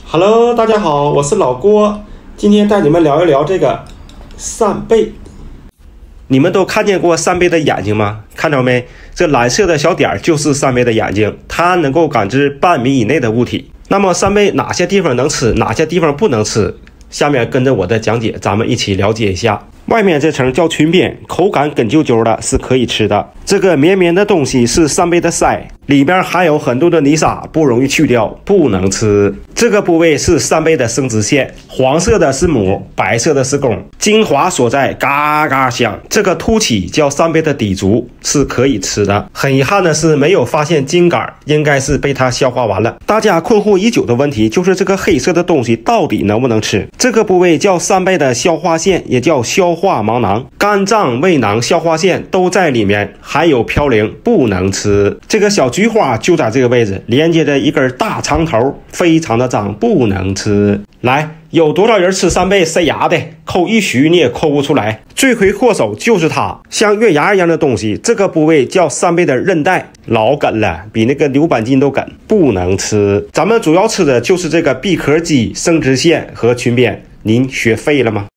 Hello， 大家好，我是老郭，今天带你们聊一聊这个扇贝。你们都看见过扇贝的眼睛吗？看着没？这蓝色的小点就是扇贝的眼睛，它能够感知半米以内的物体。那么扇贝哪些地方能吃，哪些地方不能吃？下面跟着我的讲解，咱们一起了解一下。外面这层叫裙边，口感梗啾啾的，是可以吃的。这个绵绵的东西是扇贝的鳃，里边含有很多的泥沙，不容易去掉，不能吃。这个部位是扇贝的生殖腺，黄色的是母，白色的是公，精华所在，嘎嘎香。这个凸起叫扇贝的底足，是可以吃的。很遗憾的是没有发现茎秆，应该是被它消化完了。大家困惑已久的问题就是这个黑色的东西到底能不能吃？这个部位叫扇贝的消化腺，也叫消化毛囊，肝脏、胃囊、消化腺都在里面，含有嘌呤，不能吃。这个小菊花就在这个位置，连接着一根大长头，非常的脏，不能吃。来，有多少人吃扇贝塞牙的？抠一须你也抠不出来。罪魁祸首就是它，像月牙一样的东西，这个部位叫扇贝的韧带，老梗了，比那个牛板筋都梗，不能吃。咱们主要吃的就是这个闭壳肌、生殖腺和裙边。您学废了吗？